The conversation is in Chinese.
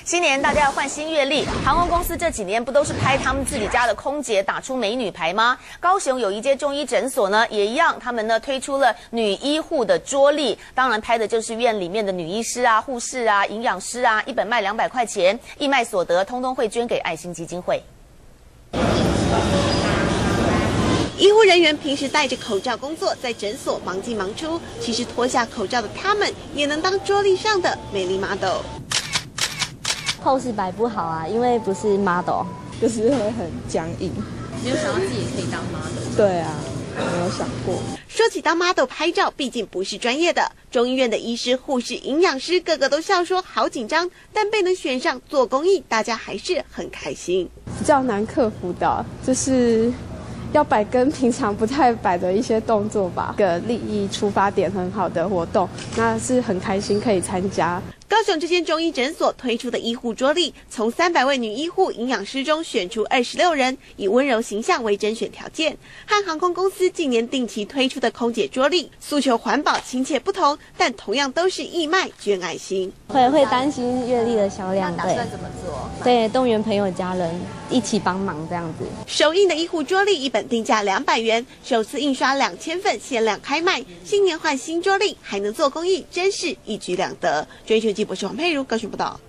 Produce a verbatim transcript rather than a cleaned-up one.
新年大家要换新阅历，航空公司这几年不都是拍他们自己家的空姐打出美女牌吗？高雄有一间中医诊所呢，也一样，他们呢推出了女医护的桌历，当然拍的就是院里面的女医师啊、护士啊、营养师啊，一本卖两百块钱，义卖所得通通会捐给爱心基金会。 医护人员平时戴着口罩工作，在诊所忙进忙出。其实脱下口罩的他们，也能当桌历上的美丽 model。 pose 摆不好啊，因为不是 model， 就是会很僵硬。 没有想到自己也可以当 model。 对啊，没有想过。 说起当 model 拍照，毕竟不是专业的，中医院的医师、护士、营养师个个都笑说好紧张，但被能选上做公益，大家还是很开心。 比较难克服的，就是要摆跟平常不太摆的一些动作吧。个利益出发点很好的活动，那是很开心可以参加。 高雄这间中医诊所推出的医护桌历，从三百位女医护、营养师中选出二十六人，以温柔形象为甄选条件。和航空公司近年定期推出的空姐桌历，诉求环保、亲切不同，但同样都是义卖捐爱心。 会会担心阅历的销量， 那打算怎么做？ 对，动员朋友家人一起帮忙这样子。 首印的医护桌历一本定价两百元，首次印刷两千份，限量开卖。新年换新桌历，还能做公益，真是一举两得。追求记博士黄佩如高雄报道。